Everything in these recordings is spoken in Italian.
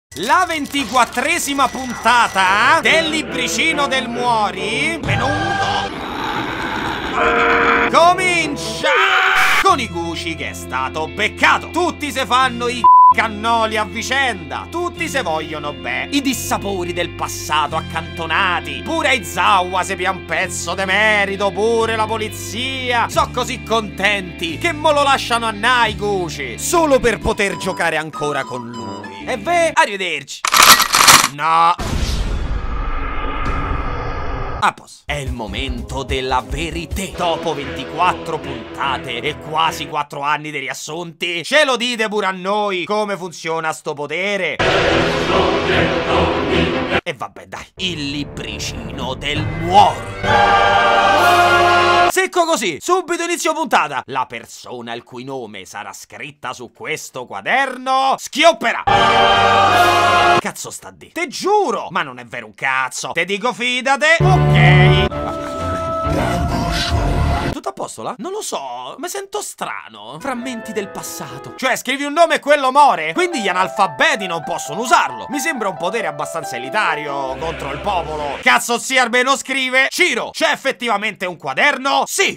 La 24esima puntata del libricino del Muori -1 comincia con i Gucci che è stato beccato. Tutti se fanno i cannoli a vicenda, tutti se vogliono bene, i dissapori del passato accantonati, pure Aizawa se pia un pezzo de merito, pure la polizia so così contenti che mo lo lasciano a Nai Gucci solo per poter giocare ancora con lui. E beh, arrivederci. No. A posto. È il momento della verità. Dopo 24 puntate e quasi 4 anni di riassunti, ce lo dite pure a noi come funziona sto potere? E vabbè dai, il libricino del Muori. Secco così, subito inizio puntata. La persona il cui nome sarà scritta su questo quaderno schiopperà. Cazzo sta di? Te giuro, ma non è vero un cazzo. Te dico fidate. Ok. Tutto a posto là? Non lo so, mi sento strano. Frammenti del passato. Cioè, scrivi un nome e quello muore? Quindi gli analfabeti non possono usarlo. Mi sembra un potere abbastanza elitario contro il popolo. Cazzo zia almeno scrive. Ciro, c'è effettivamente un quaderno? Sì.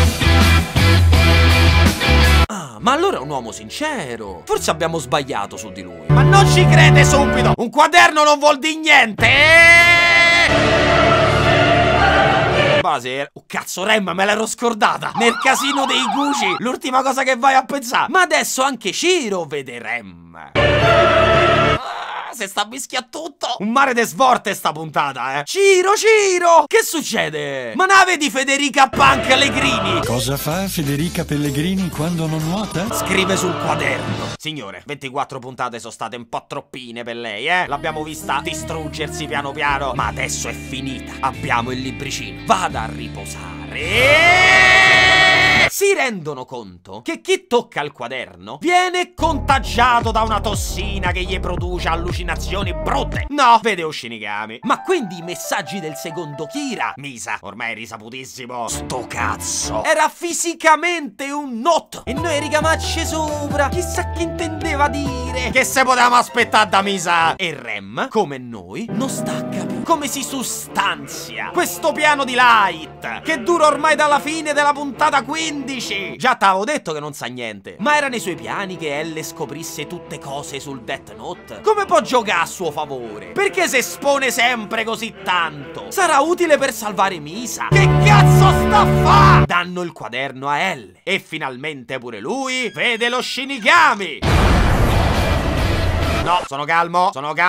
Ah, ma allora è un uomo sincero. Forse abbiamo sbagliato su di lui. Ma non ci crede subito. Un quaderno non vuol dire niente. Buonasera. Oh cazzo Rem, me l'ero scordata. Nel casino dei Gucci l'ultima cosa che vai a pensare. Ma adesso anche Ciro vede Rem. Se sta mischia tutto. Un mare de svorte sta puntata, Ciro, che succede? Ma non vedi Federica Punk Allegrini? Cosa fa Federica Pellegrini quando non nuota? Scrive sul quaderno. Signore, 24 puntate sono state un po' troppine per lei, L'abbiamo vista distruggersi piano piano, ma adesso è finita. Abbiamo il libricino. Vada a riposare. Si rendono conto che chi tocca il quaderno viene contagiato da una tossina che gli produce allucinazioni brutte. No, vede Oshinigami. Ma quindi i messaggi del secondo Kira, Misa, ormai è risaputissimo, sto cazzo, era fisicamente un not. E noi ricamacce sopra, chissà che intendeva dire. Che se potevamo aspettare da Misa? E Rem, come noi, non sta a capire come si sostanzia questo piano di Light, che dura ormai dalla fine della puntata 15. Già t'avevo detto che non sa niente. Ma era nei suoi piani che Elle scoprisse tutte cose sul Death Note? Come può giocare a suo favore? Perché si espone sempre così tanto? Sarà utile per salvare Misa? Che cazzo sta a fa? Danno il quaderno a Elle e finalmente pure lui vede lo Shinigami. No, sono calmo.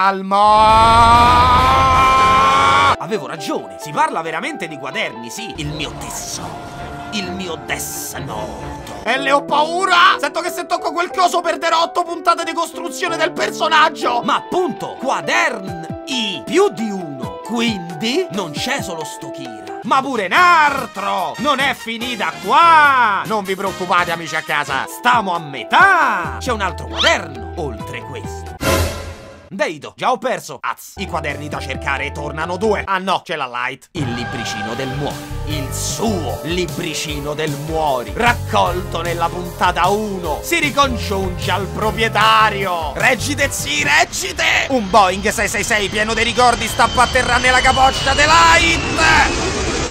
Avevo ragione, si parla veramente di quaderni, sì. Il mio tesoro. Il mio Death Note. E le ho paura! Sento che se tocco quel coso perderò 8 puntate di costruzione del personaggio! Ma appunto, quaderni più di uno. Quindi non c'è solo sto Kira, ma pure un altro! Non è finita qua! Non vi preoccupate amici a casa, stiamo a metà! C'è un altro quaderno, oltre questo. Deito, già ho perso. I quaderni da cercare tornano 2. Ah no, c'è la Light. Il libricino del Muori. Il suo libricino del Muori. Raccolto nella puntata 1. Si ricongiunge al proprietario. Reggite zi, reggite! Un Boeing 666 pieno di ricordi sta a atterrare nella capoccia di Light.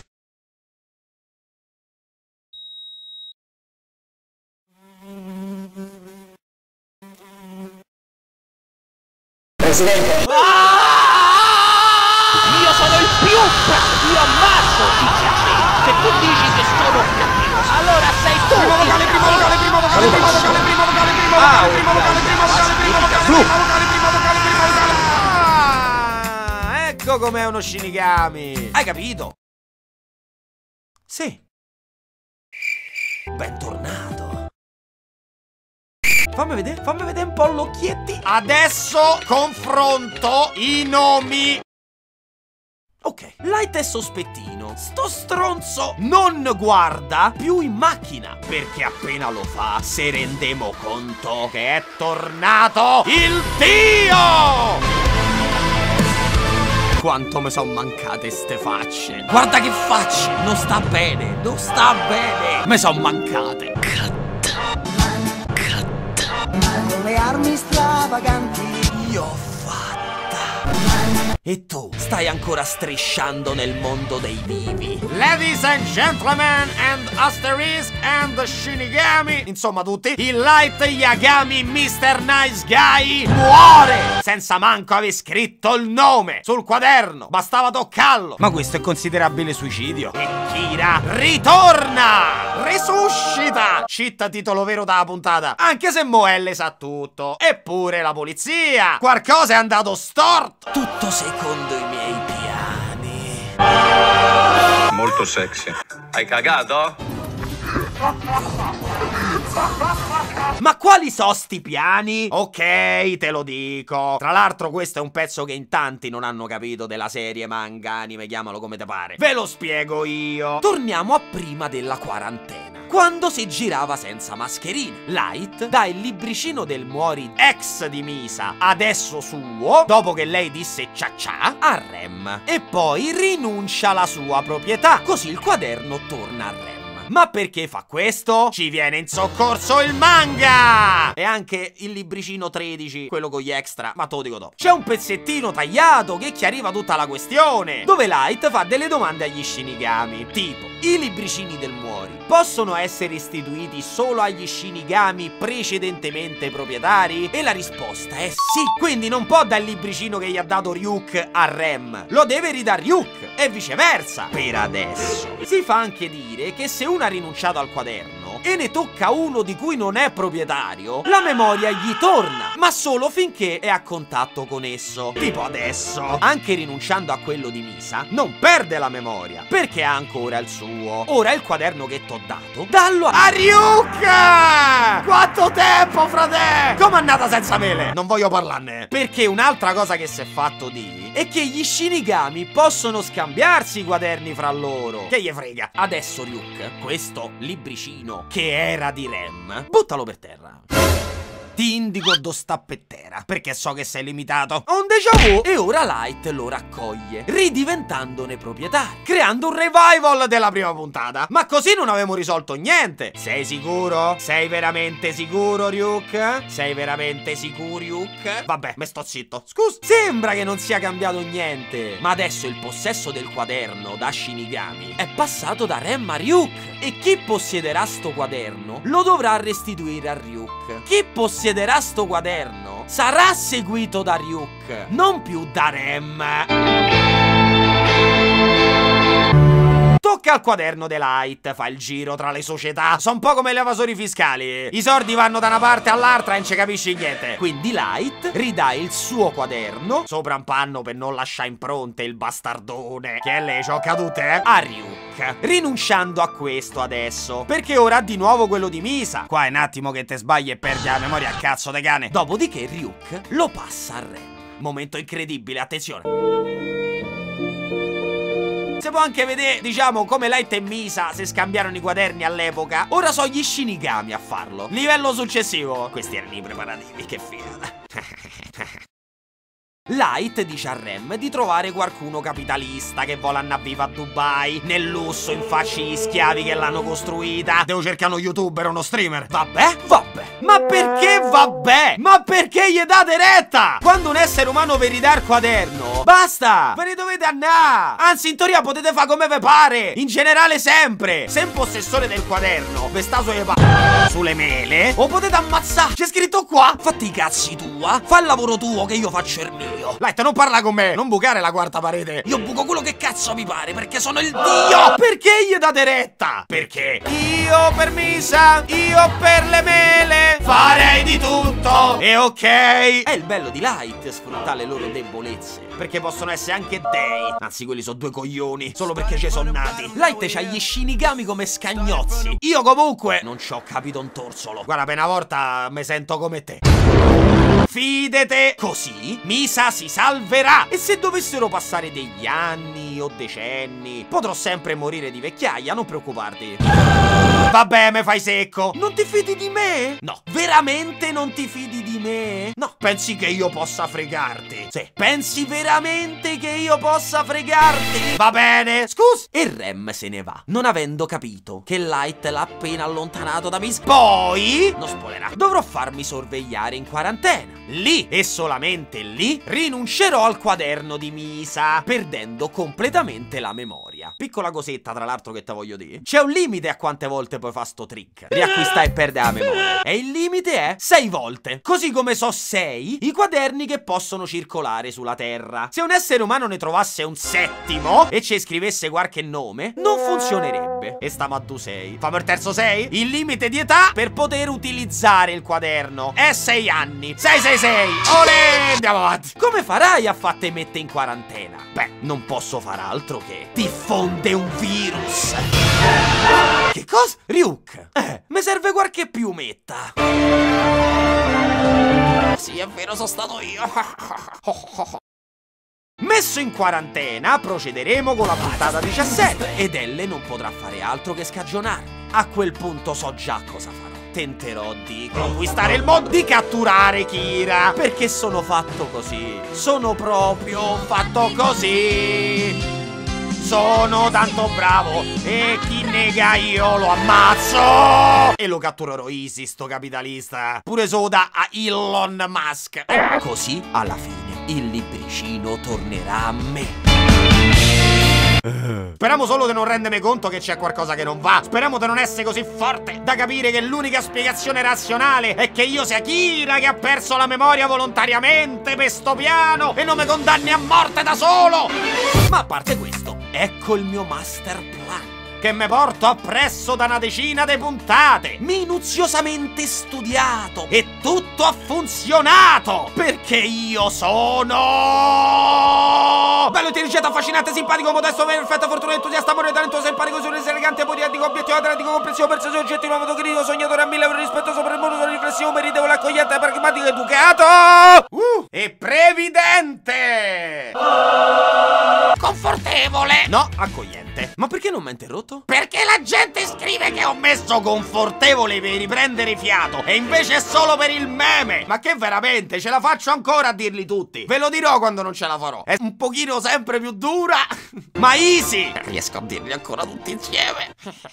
Presidente. Io sono il più bravo, io ammazzo, dice a te. Se tu dici che sono cattivo, allora sei tu. Primo vocale. Ah, ecco com'è uno Shinigami. Hai capito? Sì. Bentornato. Fammi vedere un po' l'occhietti. Adesso confronto i nomi. Ok, Light è sospettino. Sto stronzo non guarda più in macchina, perché appena lo fa se rendemo conto che è tornato il Dio! Quanto mi son mancate ste facce. Guarda che facce. Non sta bene. Mi son mancate. Con le armi stravaganti Io ho fatto E tu stai ancora strisciando nel mondo dei vivi. Ladies and gentlemen and asterisk and Shinigami, insomma tutti, il Light Yagami Mr. Nice Guy muore senza manco aver scritto il nome sul quaderno, bastava toccarlo. Ma questo è considerabile suicidio. E Kira ritorna, risuscita. Citta titolo vero dalla puntata, anche se Moelle sa tutto. Eppure la polizia, qualcosa è andato storto. Tutto secondo i miei piani. Molto sexy. Hai cagato? Ma quali so sti piani? Ok, te lo dico. Tra l'altro questo è un pezzo che in tanti non hanno capito della serie, manga, anime, chiamalo come te pare. Ve lo spiego io. Torniamo a prima della quarantena, quando si girava senza mascherina. Light dà il libricino del Mori Ex di Misa, adesso suo, dopo che lei disse cia cia, a Rem e poi rinuncia alla sua proprietà, così il quaderno torna a Rem. Ma perché fa questo? Ci viene in soccorso il manga! E anche il libricino 13, quello con gli extra, ma te lo dico dopo. C'è un pezzettino tagliato che chiariva tutta la questione, dove Light fa delle domande agli Shinigami, tipo: i libricini del Mori possono essere istituiti solo agli Shinigami precedentemente proprietari? E la risposta è sì. Quindi non può dare il libricino che gli ha dato Ryuk a Rem, lo deve ridare Ryuk e viceversa. Per adesso si fa anche dire che se uno ha rinunciato al quaderno e ne tocca uno di cui non è proprietario, la memoria gli torna, ma solo finché è a contatto con esso. Tipo adesso, anche rinunciando a quello di Misa, non perde la memoria, perché ha ancora il suo. Ora il quaderno che t'ho dato, dallo a Ryuk! Quanto tempo, frate! Com'è andata senza mele? Non voglio parlarne. Perché un'altra cosa che si è fatto di è che gli Shinigami possono scambiarsi i quaderni fra loro. Che gli frega? Adesso Ryuk, questo libricino che era di Rem, buttalo per terra. Ti indico do sta per terra, perché so che sei limitato. Ho un déjà vu. E ora Light lo raccoglie, ridiventandone proprietario, creando un revival della prima puntata. Ma così non avevamo risolto niente. Sei sicuro? Sei veramente sicuro, Ryuk? Sei veramente sicuro, Ryuk? Vabbè, me sto zitto. Scusa. Sembra che non sia cambiato niente, ma adesso il possesso del quaderno da Shinigami è passato da Rem a Ryuk, e chi possiederà sto quaderno lo dovrà restituire a Ryuk. Chi possiederà sto quaderno sarà seguito da Ryuk, non più da Rem. Tocca al quaderno de Light, fa il giro tra le società. Sono un po' come gli evasori fiscali. I soldi vanno da una parte all'altra e non ci capisci niente. Quindi Light ridà il suo quaderno, sopra un panno per non lasciare impronte il bastardone, che è lei, c'ho cadute, a Ryuk, rinunciando a questo adesso, perché ora ha di nuovo quello di Misa. Qua è un attimo che te sbagli e perdi la memoria a cazzo de cane. Dopodiché Ryuk lo passa a Rem. Momento incredibile, attenzione. Si può anche vedere, diciamo, come Light e Misa si scambiarono i quaderni all'epoca. Ora sono gli Shinigami a farlo. Livello successivo. Questi erano i preparativi, che figata. Light dice a Rem di trovare qualcuno capitalista che vuole andare a viva a Dubai, nel lusso, in faccia agli schiavi che l'hanno costruita. Devo cercare uno youtuber o uno streamer. Vabbè, vabbè. Ma perché vabbè? Ma perché gli date retta? Quando un essere umano vi ridà il quaderno, basta! Ve ne dovete andare! Anzi, in teoria potete fare come vi pare! In generale sempre! Se un possessore del quaderno vi sta sulle mele, o potete ammazzare! C'è scritto qua! Fatti i cazzi tua! Fa il lavoro tuo che io faccio il mio! Light, non parla con me! Non bucare la quarta parete! Io buco quello che cazzo mi pare, perché sono il dio! Perché gli date retta? Perché io per Misa, io per le mele farei di tutto! E ok! È il bello di Light, sfruttare le loro debolezze, perché possono essere anche dei. Anzi, quelli sono due coglioni, solo perché ci sono nati. Light c'ha gli Shinigami come scagnozzi. Io comunque non ci ho capito un torsolo. Guarda, per una volta mi sento come te. Fidete! Così Misa si salverà. E se dovessero passare degli anni o decenni, potrò sempre morire di vecchiaia, non preoccuparti. Vabbè, me fai secco. Non ti fidi di me? No. Veramente non ti fidi di me? No. Pensi che io possa fregarti? Sì. Pensi veramente che io possa fregarti? Va bene. Scusa. E Rem se ne va, non avendo capito che Light l'ha appena allontanato da Miss. Poi, non spoilerà, dovrò farmi sorvegliare in quarantena. Lì, e solamente lì, rinuncerò al quaderno di Misa, perdendo completamente la memoria. Piccola cosetta, tra l'altro, che te voglio dire. C'è un limite a quante volte puoi fare sto trick. Riacquistare e perdere la memoria. E il limite è 6 volte. Così come so 6 i quaderni che possono circolare sulla Terra. Se un essere umano ne trovasse un settimo e ci scrivesse qualche nome, non funzionerebbe. E stiamo a 6. Fammi il terzo 6. Il limite di età per poter utilizzare il quaderno è 6 anni. 6. Olè! Andiamo avanti. Come farai a farti mettere in quarantena? Beh, non posso far altro che diffonde un virus. Che cosa? Ryuk? Mi serve qualche piumetta. Sì, è vero, sono stato io. Messo in quarantena, procederemo con la puntata 17 ed Elle non potrà fare altro che scagionarmi. A quel punto so già cosa farò. Tenterò di conquistare il mondo, di catturare Kira, perché sono fatto così. Sono proprio fatto così. Sono tanto bravo e chi nega io lo ammazzo. E lo catturerò easy, sto capitalista. Pure soda a Elon Musk. Così, alla fine, il libricino tornerà a me. Speriamo solo di non rendermi conto che c'è qualcosa che non va. Speriamo di non essere così forte da capire che l'unica spiegazione razionale è che io sia Kira che ha perso la memoria volontariamente per sto piano e non mi condanni a morte da solo. Ma a parte questo, ecco il mio master plan, che me porto appresso da una decina di puntate, minuziosamente studiato, e tutto ha funzionato, perché io sono bello, intelligente, affascinante, simpatico, modesto, perfetto, fortunato, entusiasta, amore, talentuoso, empatico, sicuro, elegante, poetico, obiettivo, atletico, comprensivo, persuasivo, oggettivo, amato, querido, sognatore, a 1000 euro, rispettoso, premuroso, riflessivo, meritevole, accogliente, pragmatico, educato e previdente. Confortevole. No, accogliente. Ma perché non mi ha interrotto? Perché la gente scrive che ho messo confortevole per riprendere fiato e invece è solo per il meme. Ma che veramente ce la faccio ancora a dirli tutti? Ve lo dirò quando non ce la farò. È un pochino sempre più dura, ma easy. Riesco a dirli ancora tutti insieme.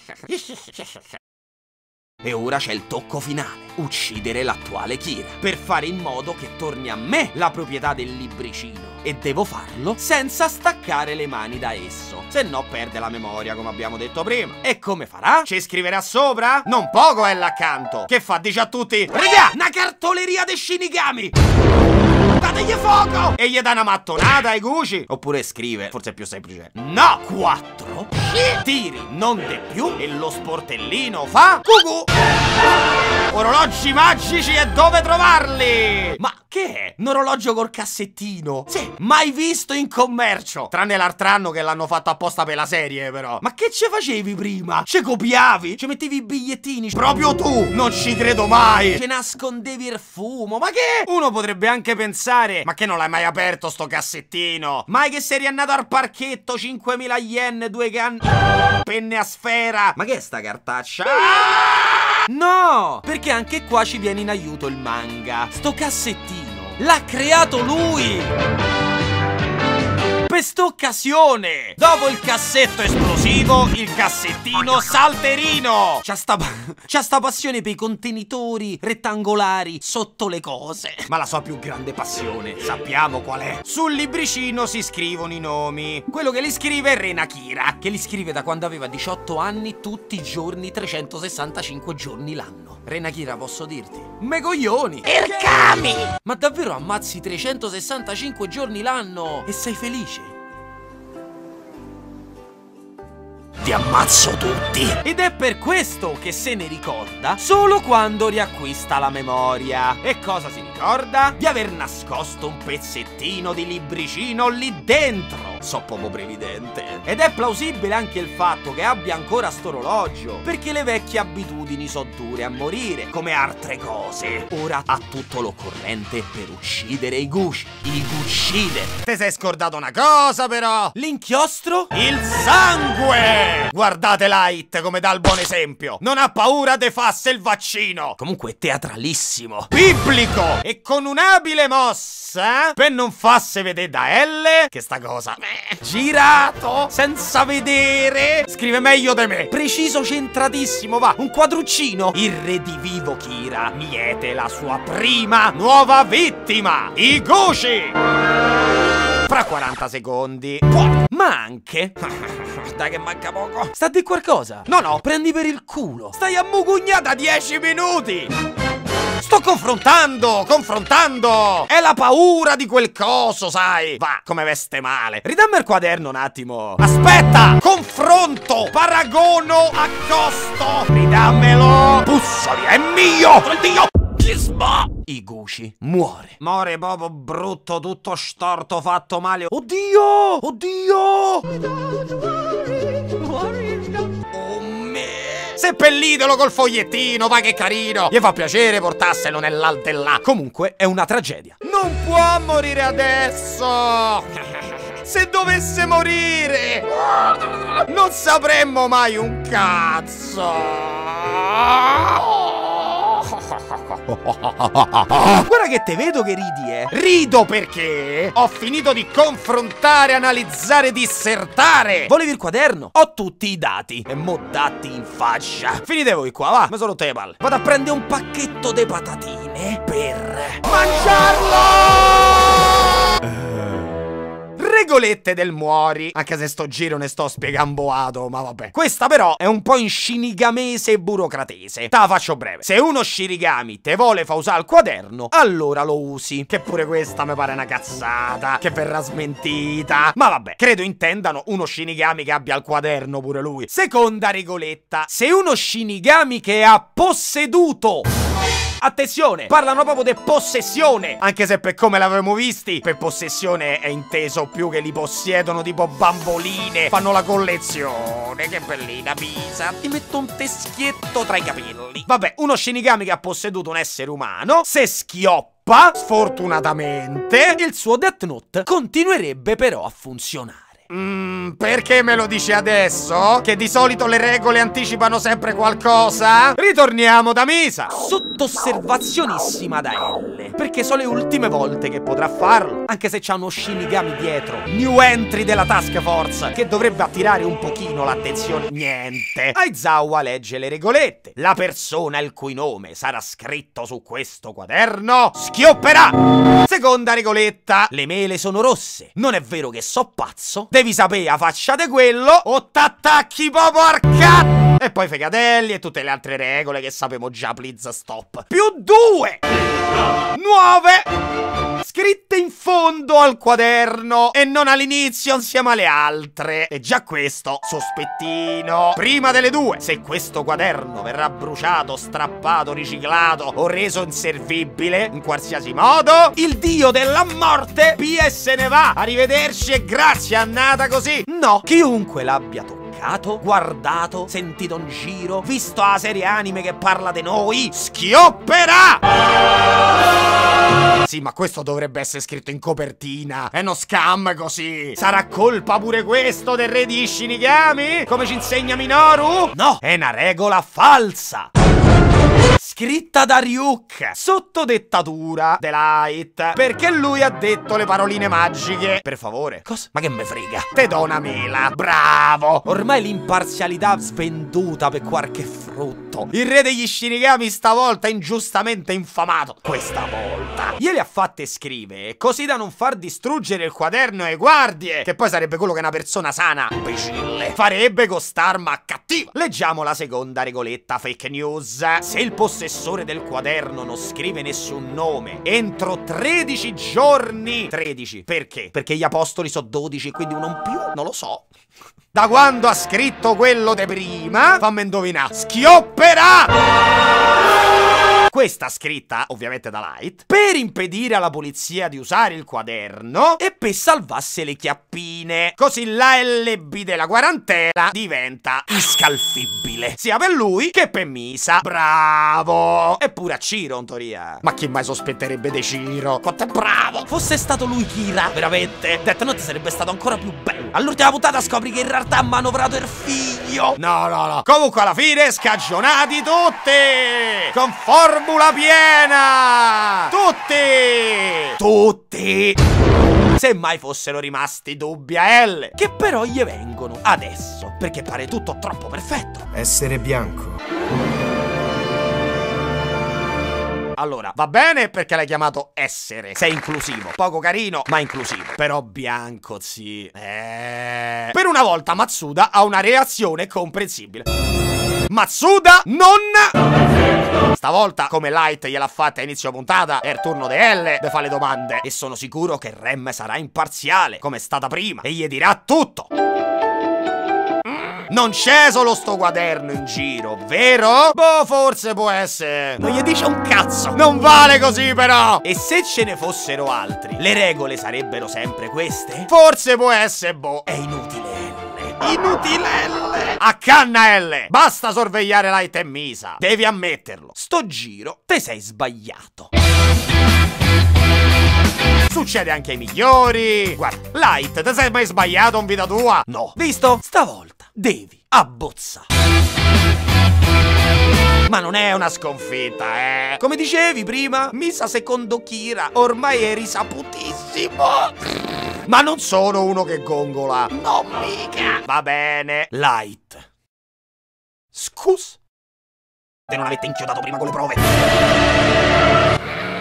E ora c'è il tocco finale, uccidere l'attuale Kira, per fare in modo che torni a me la proprietà del libricino. E devo farlo senza staccare le mani da esso, se no perde la memoria, come abbiamo detto prima. E come farà? Ci scriverà sopra? Non poco è l'accanto. Che fa? Dice a tutti: regà, una cartoleria dei Shinigami! Dategli fuoco! E gli dà una mattonata ai Gucci. Oppure scrive, forse è più semplice: no! 4 tiri, non de più, e lo sportellino fa cucù. Orologi magici e dove trovarli? Ma che è? Un orologio col cassettino? Sì, mai visto in commercio. Tranne l'altro anno che l'hanno fatto apposta per la serie, però. Ma che ci facevi prima? Ci copiavi? Ci mettevi i bigliettini? Proprio tu! Non ci credo mai! Ci nascondevi il fumo? Ma che? Uno potrebbe anche pensare: ma che non l'hai mai aperto sto cassettino? Mai che sei riandato al parchetto? 5.000 yen, 2 penne a sfera? Ma che è sta cartaccia? No! Perché anche qua ci viene in aiuto il manga. Sto cassettino l'ha creato lui! Per st'occasione! Dopo il cassetto esplosivo, il cassettino salterino! C'ha sta passione per i contenitori rettangolari sotto le cose. Ma la sua più grande passione, sappiamo qual è? Sul libricino si scrivono i nomi. Quello che li scrive è Rena Kira, che li scrive da quando aveva 18 anni, tutti i giorni, 365 giorni l'anno. Rena Kira, posso dirti? Me coglioni! Ercami! Ma davvero ammazzi 365 giorni l'anno e sei felice? Ti ammazzo tutti! Ed è per questo che se ne ricorda solo quando riacquista la memoria. E cosa si ricorda? Di aver nascosto un pezzettino di libricino lì dentro. so proprio previdente. Ed è plausibile anche il fatto che abbia ancora sto orologio, perché le vecchie abitudini so dure a morire, come altre cose. Ora ha tutto l'occorrente per uccidere i Gucci. I Guccider. Te sei scordato una cosa però. L'inchiostro? Il sangue! Guardate Light come dà il buon esempio. Non ha paura de fasse il vaccino. Comunque è teatralissimo. Biblico! E con un'abile mossa, per non fasse vedere da L, che sta cosa girato, senza vedere, scrive meglio di me. Preciso, centratissimo, va. Un quadruccino. Il redivivo Kira miete la sua prima nuova vittima, i Gucci. Fra 40 secondi. Ma anche Dai che manca poco. sta di qualcosa. No, Prendi per il culo. stai a mugugnata 10 minuti. Sto confrontando. È la paura di quel coso, sai. Va, come veste male. Ridammi il quaderno un attimo. Aspetta, confronto, paragono, accosto. Ridammelo. Bussoli, è mio. Sono Dio. I Gucci muore. More proprio brutto, tutto storto, fatto male. Oddio! Oddio! Oh me. Seppellitelo col fogliettino, va che carino. Gli fa piacere portarselo nell'aldellà. Comunque è una tragedia. Non può morire adesso. Se dovesse morire, non sapremmo mai un cazzo. Guarda che te vedo che ridi, Rido perché ho finito di confrontare, analizzare, dissertare. Volevi il quaderno? Ho tutti i dati. E mo datti in faccia. Finite voi qua, va. Mi sono rotte le palle. Vado a prendere un pacchetto di patatine per mangiarlo. Regolette del muori. Anche se sto giro ne sto spiegamboato, ma vabbè. Questa però è un po' in shinigamese e burocratese. Te la faccio breve. Se uno shinigami te vuole fa usare il quaderno, allora lo usi. Che pure questa mi pare una cazzata, che verrà smentita. Ma vabbè, credo intendano uno shinigami che abbia il quaderno pure lui. Seconda regoletta. Se uno shinigami che ha posseduto... Attenzione, parlano proprio di possessione. Anche se per come l'avevamo visti, per possessione è inteso più che li possiedono tipo bamboline. Fanno la collezione. Che bellina Pisa. Ti metto un teschietto tra i capelli. Vabbè, uno shinigami che ha posseduto un essere umano, se schioppa, sfortunatamente, il suo Death Note continuerebbe però a funzionare. Perché me lo dici adesso? Che di solito le regole anticipano sempre qualcosa? Ritorniamo da Misa. Sotto osservazionissima da L, perché sono le ultime volte che potrà farlo. Anche se c'ha uno shinigami dietro, new entry della task force, che dovrebbe attirare un pochino l'attenzione. Niente. Aizawa legge le regolette. La persona il cui nome sarà scritto su questo quaderno schiopperà. Seconda regoletta. Le mele sono rosse. Non è vero che so pazzo. Devi sapere a faccia di quello o t'attacchi proprio al cazzo. E poi fegatelli e tutte le altre regole che sappiamo già, please stop. +2 nuove scritte in fondo al quaderno e non all'inizio insieme alle altre. E già questo sospettino. Prima delle due, se questo quaderno verrà bruciato, strappato, riciclato o reso inservibile in qualsiasi modo, il dio della morte se ne va. Arrivederci e grazie, è andata così. No, chiunque l'abbia toccato, guardato, sentito in giro, visto la serie anime che parla di noi, schiopperà! Sì, ma questo dovrebbe essere scritto in copertina. È uno scam così. Sarà colpa pure questo del re di Shinigami? Come ci insegna Minoru? No, è una regola falsa. Scritta da Ryuk sotto dettatura The Light, perché lui ha detto le paroline magiche. Per favore. Cosa? Ma che me frega? Te do una mela. Bravo. Ormai l'imparzialità svenduta per qualche frutto. Il re degli Shinigami stavolta ingiustamente infamato. Questa volta gliele ha fatte scrivere così da non far distruggere il quaderno ai guardie, che poi sarebbe quello che una persona sana, imbecille, farebbe con st'arma cattiva. Leggiamo la seconda regoletta fake news. Se il possessore del quaderno non scrive nessun nome entro 13 giorni. 13 perché? Perché gli apostoli sono 12, quindi uno in più? Non lo so. Da quando ha scritto quello de prima, fammi indovinare, schiopperà! questa scritta, ovviamente da Light, per impedire alla polizia di usare il quaderno e per salvarsi le chiappine. Così la LB della quarantena diventa iscalfibile, sia per lui che per Misa. Bravo! Eppure a Ciro, in teoria. Ma chi mai sospetterebbe di Ciro? Quanto è bravo! Fosse stato lui Kira, veramente, Death Note sarebbe stato ancora più bello. All'ultima puntata scopri che in realtà ha manovrato il figlio. No. Comunque alla fine scagionati tutti! Con formula piena! Tutti! Se mai fossero rimasti dubbi a L, che però gli vengono adesso, perché pare tutto troppo perfetto. Essere bianco. Allora, va bene perché l'hai chiamato essere. Sei inclusivo. Poco carino, ma inclusivo. Però bianco, sì. Per una volta Matsuda ha una reazione comprensibile. Matsuda non... Stavolta, come Light gliel'ha fatta a inizio puntata, è il turno di L de fa le domande. E sono sicuro che Rem sarà imparziale, come è stata prima, e gli dirà tutto. Non c'è solo sto quaderno in giro, vero? Boh, forse può essere. Non gli dice un cazzo. Non vale così, però. E se ce ne fossero altri, le regole sarebbero sempre queste? Forse può essere, boh. È inutile L. Inutile L. Accanna L. Basta sorvegliare Light e Misa. Devi ammetterlo. Sto giro te sei sbagliato. Succede anche ai migliori. Guarda, Light, te sei mai sbagliato in vita tua? No. Visto? Stavolta devi abbozzare. Ma non è una sconfitta, eh. Come dicevi prima, Misa secondo Kira ormai è risaputissimo. Ma non sono uno che gongola. No, mica. Va bene. Light. Scusa. Te non avete inchiodato prima con le prove.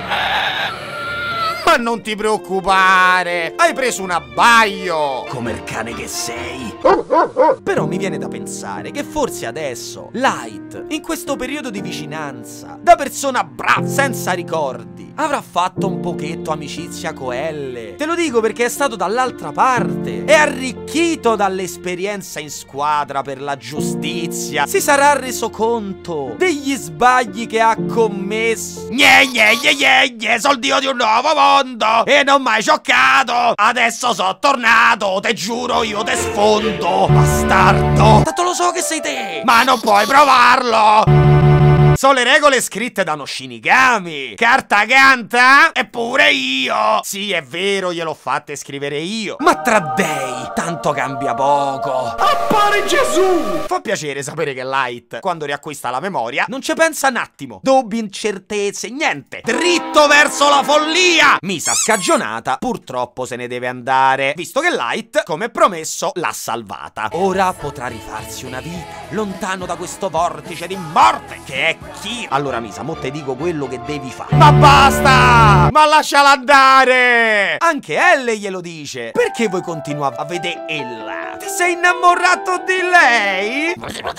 Ma non ti preoccupare, hai preso un abbaglio, come il cane che sei. Però mi viene da pensare che forse adesso Light, in questo periodo di vicinanza, da persona brava, senza ricordi, avrà fatto un pochetto amicizia con L. Te lo dico perché è stato dall'altra parte, è arricchito dall'esperienza in squadra per la giustizia, si sarà reso conto degli sbagli che ha commesso. Sono dio di un nuovo mondo e non mai scioccato. Adesso sono tornato, te giuro io te sfondo, bastardo. Tanto lo so che sei te, ma non puoi provarlo. Sono le regole scritte da uno Shinigami. Carta canta? Eppure io. Sì, è vero, gliel'ho fatte scrivere io. Ma tra dei, tanto cambia poco. Appare Gesù! Fa piacere sapere che Light, quando riacquista la memoria, non ci pensa un attimo. Dubbi, incertezze, niente. Dritto verso la follia. Misa scagionata, purtroppo se ne deve andare, visto che Light, come promesso, l'ha salvata. Ora potrà rifarsi una vita, lontano da questo vortice di morte che è chi? Allora Misa, mo te dico quello che devi fare. Ma basta! Ma lasciala andare! Anche L glielo dice. Perché vuoi continuare a vedere ella? Ti sei innamorato di lei?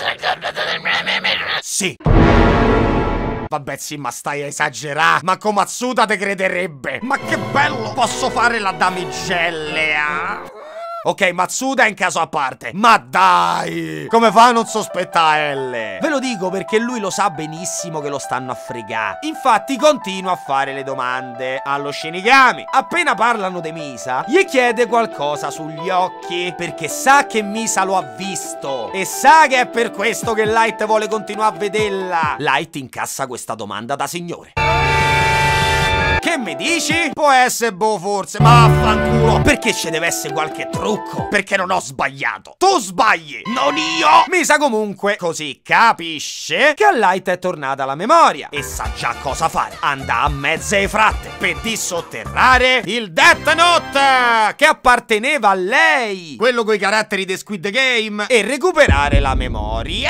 Sì. Vabbè sì, ma stai a esagerare. Ma come Matsuda te crederebbe. Ma che bello! Posso fare la damigelle, ah? Ok, Matsuda è in caso a parte. Ma dai! Come fa a non sospettare L? Ve lo dico perché lui lo sa benissimo che lo stanno a fregare. Infatti continua a fare le domande allo Shinigami. Appena parlano di Misa, gli chiede qualcosa sugli occhi, perché sa che Misa lo ha visto e sa che è per questo che Light vuole continuare a vederla. Light incassa questa domanda da signore. Che mi dici? Può essere boh forse, ma vaffanculo. Perché ci deve essere qualche trucco? Perché non ho sbagliato. Tu sbagli, non io. Misa comunque così capisce che a Light è tornata la memoria e sa già cosa fare. Anda a mezze fratte per dissotterrare il Death Note che apparteneva a lei, quello coi caratteri di Squid Game, e recuperare la memoria.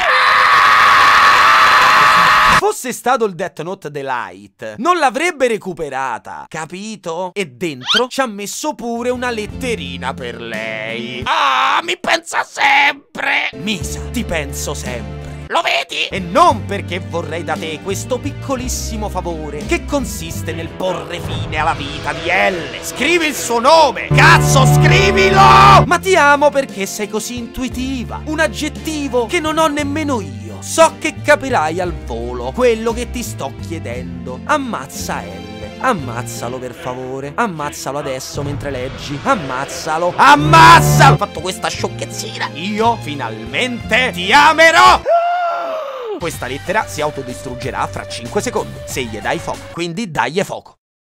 Fosse stato il Death Note The Light, non l'avrebbe recuperata, capito? E dentro ci ha messo pure una letterina per lei. Ah, mi pensa sempre! Misa, ti penso sempre. Lo vedi? E non perché vorrei da te questo piccolissimo favore che consiste nel porre fine alla vita di L. Scrivi il suo nome! Cazzo, scrivilo! Ma ti amo perché sei così intuitiva. Un aggettivo che non ho nemmeno io. So che capirai al volo quello che ti sto chiedendo. Ammazza L. Ammazzalo per favore. Ammazzalo adesso mentre leggi. Ammazzalo. Ammazzalo. Ho fatto questa sciocchezzina. Io finalmente ti amerò. Questa lettera si autodistruggerà fra 5 secondi se gli dai fuoco. Quindi dagli fuoco.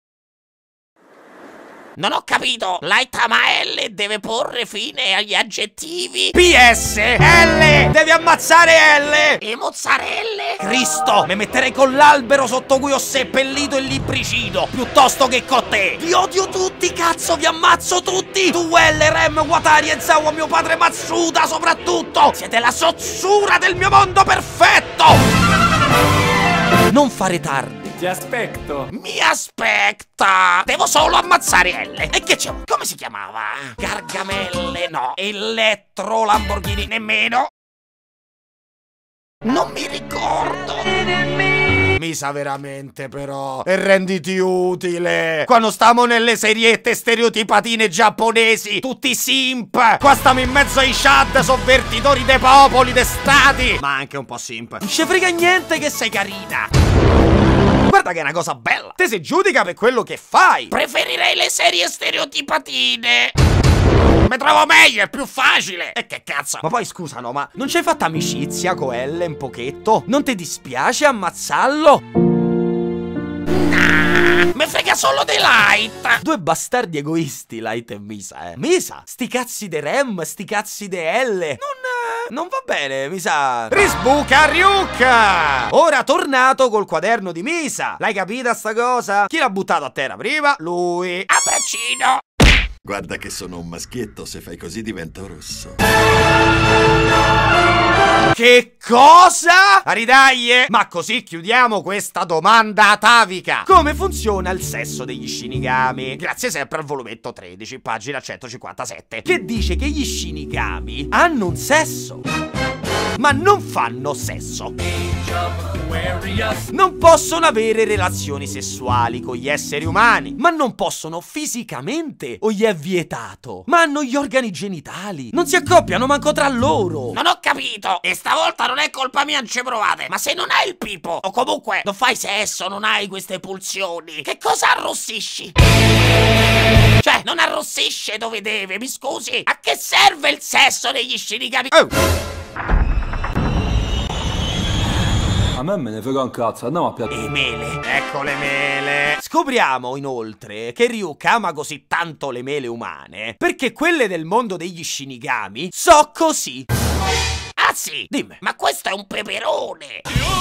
Non ho capito. L deve porre fine agli aggettivi. PS. L. Devi ammazzare L. E mozzarelle. Cristo, mi metterei con l'albero sotto cui ho seppellito il libricino piuttosto che con te. Vi odio tutti, cazzo, vi ammazzo tutti. Tu, L, Rem, Watari e Zawa, mio padre Matsuda soprattutto. Siete la sozzura del mio mondo perfetto. Non fare tardi. Ti aspetto. Mi aspetta. Devo solo ammazzare L. E che c'è? Come si chiamava? Gargamelle, no. Elettro Lamborghini, nemmeno. Non mi ricordo. Misa veramente però. E renditi utile. Quando stiamo nelle seriette stereotipatine giapponesi, tutti simp. Qua stiamo in mezzo ai chat sovvertitori dei popoli, dei stati. Ma anche un po' simp. Non ci frega niente che sei carina. Guarda che è una cosa bella. Te si giudica per quello che fai. Preferirei le serie stereotipatine. Mi trovo meglio, è più facile. E che cazzo? Ma poi scusa, no, ma non ci hai fatto amicizia con L un pochetto? Non ti dispiace ammazzarlo? Mi frega solo di Light. Due bastardi egoisti, Light e Misa, Misa, sti cazzi de Rem, sti cazzi de L. Non va bene, Misa. Risbuca Ryuk. Ora tornato col quaderno di Misa. L'hai capita sta cosa? Chi l'ha buttato a terra prima? Lui. A braccino. Guarda che sono un maschietto, se fai così divento rosso. Che cosa? Aridaglie? Ma così chiudiamo questa domanda atavica. Come funziona il sesso degli Shinigami? Grazie sempre al volumetto 13, pagina 157, che dice che gli Shinigami hanno un sesso, ma non fanno sesso. Non possono avere relazioni sessuali con gli esseri umani, ma non possono fisicamente o gli è vietato. Ma hanno gli organi genitali, non si accoppiano manco tra loro. Non ho capito. E stavolta non è colpa mia, non ci provate. Ma se non hai il pipo, o comunque non fai sesso, non hai queste pulsioni, che cosa arrossisci? Cioè, non arrossisce dove deve, mi scusi? A che serve il sesso degli Shinigami? A me ne frega un cazzo, andiamo a piattare. E mele. Ecco le mele. Scopriamo inoltre che Ryuk ama così tanto le mele umane perché quelle del mondo degli Shinigami so così. Ah sì? Dimmi. Ma questo è un peperone.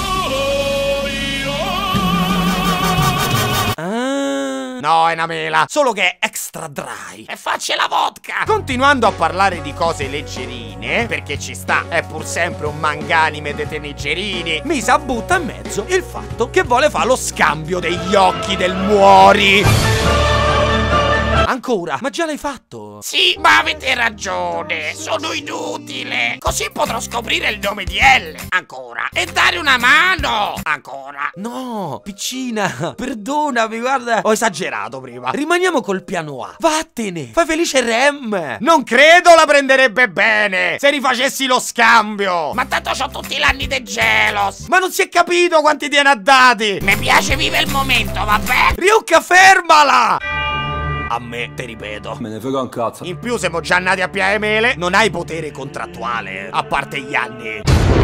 No, è una mela, solo che è extra dry. E faccia la vodka. Continuando a parlare di cose leggerine, perché ci sta, è pur sempre un manga anime dei teneggerini, Misa butta in mezzo il fatto che vuole fare lo scambio degli occhi del Muori. Ancora? Ma già l'hai fatto? Sì, ma avete ragione. Sono inutile. Così potrò scoprire il nome di L. Ancora. E dare una mano. Ancora. No, piccina, perdonami, guarda. Ho esagerato prima. Rimaniamo col piano A. Vattene. Fai felice Rem. Non credo la prenderebbe bene se rifacessi lo scambio. Ma tanto c'ho tutti gli anni de Gelos. Ma non si è capito quanti tiene a dati. Mi piace vivere il momento, vabbè? Ryuk, fermala. A me, te ripeto. Me ne frega un cazzo. In più siamo già nati a piare mele. Non hai potere contrattuale, a parte gli anni.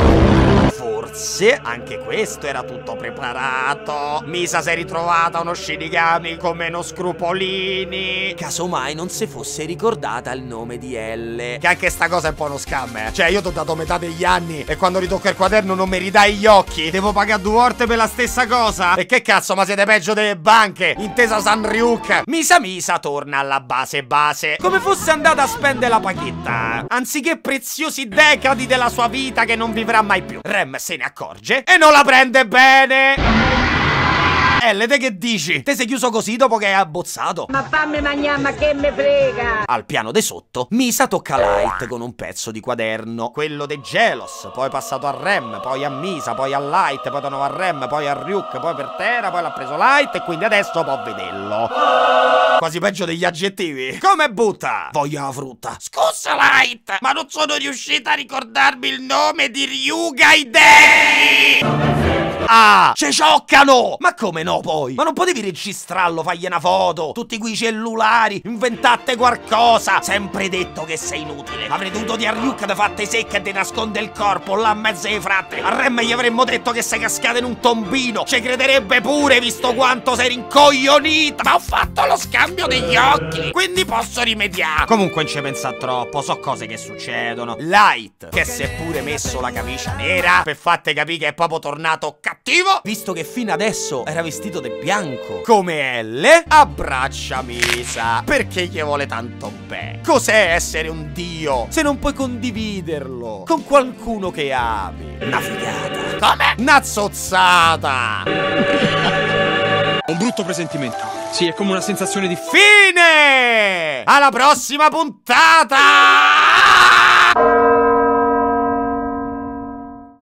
Forse anche questo era tutto preparato. Misa si è ritrovata uno Shinigami con meno scrupolini. Casomai non si fosse ricordata il nome di L. Che anche sta cosa è un po' uno scam, Cioè io ti ho dato metà degli anni e quando ritocca il quaderno non mi ridai gli occhi. Devo pagare 2 volte per la stessa cosa? E che cazzo, ma siete peggio delle banche. Intesa San Ryuk. Misa torna alla base. Come fosse andata a spendere la paghetta, anziché preziosi decadi della sua vita che non vivrà mai più. Rem se ne accorge e non la prende bene. L, te che dici? Te sei chiuso così dopo che hai abbozzato? Ma fammi mangiare, ma che me frega! Al piano di sotto, Misa tocca Light con un pezzo di quaderno, quello dei Gelos, poi è passato a Rem, poi a Misa, poi a Light, poi da nuovo a Rem, poi a Ryuk, poi per terra, poi l'ha preso Light e quindi adesso può vederlo. Quasi peggio degli aggettivi. Come butta? Voglio la frutta. Scusa, Light, ma non sono riuscita a ricordarmi il nome di Ryuga Hideki! Ah, ci cioccano! Ma come no poi? Ma non potevi registrarlo, fagli una foto? Tutti quei cellulari, inventate qualcosa! Sempre detto che sei inutile. Avrei dovuto dire a Ryuk di fatte secche e di nasconde il corpo là in mezzo ai fratte. A Rem gli avremmo detto che sei cascata in un tombino. Ci crederebbe pure, visto quanto sei rincoglionita. Ma ho fatto lo scambio degli occhi, quindi posso rimediare. Comunque non ci pensa troppo, so cose che succedono. Light, che si è pure messo la camicia nera per fatte capire che è proprio tornato cattivo, visto che fino adesso era vestito di bianco. Come L, abbracciami Isa, perché gli vuole tanto bene. Cos'è essere un dio se non puoi condividerlo con qualcuno che ami? Una figata. Come? Una zozzata. Un brutto presentimento. Sì, è come una sensazione di Fine! Alla prossima puntata!